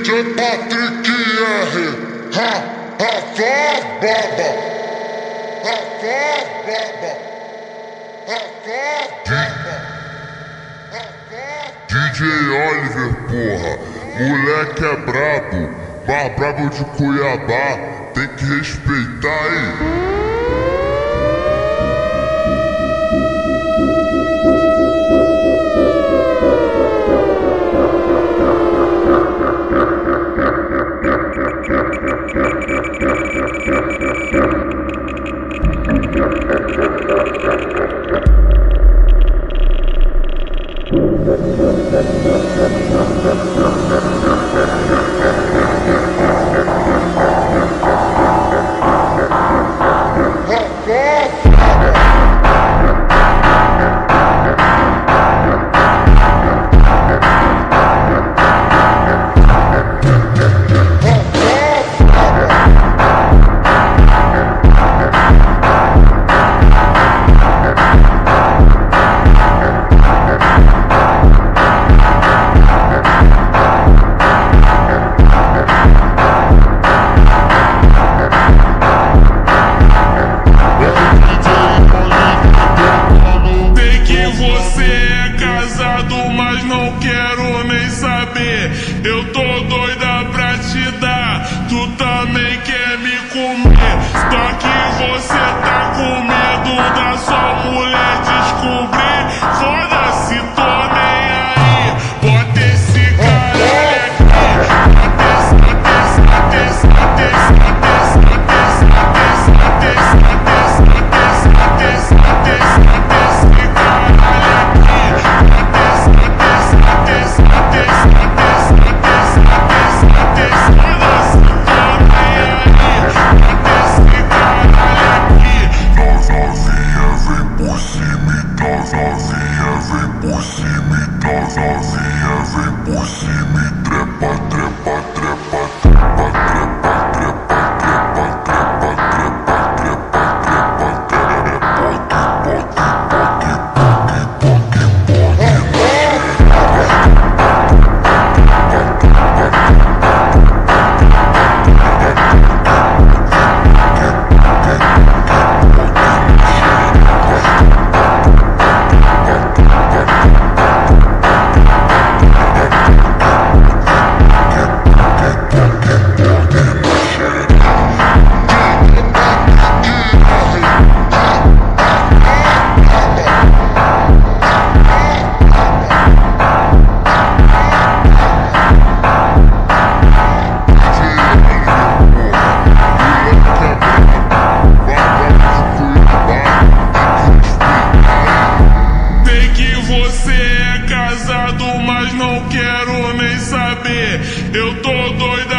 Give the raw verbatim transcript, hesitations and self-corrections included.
D J Patrick R, ha, Rafa Baba, Rafa Baba, Rafa Baba, D J Oliver, porra, moleque é brabo, mais brabo de Cuiabá, tem que respeitar aí. Eu tô doida pra te dar, tu também quer me comer. Só que você tá com medo da sua mulher descobrir. Foda-se, tô nem aí. Bota esse caralho aqui. Bota esse, bota esse, bota esse, bota esse, bota esse, bota esse, bota esse, bota esse, bota esse, bota esse, bota esse, bota esse, bota esse caralho aqui. Bota esse, bota esse, bota esse, bota esse, bota esse. Mas não quero nem saber. Eu tô doida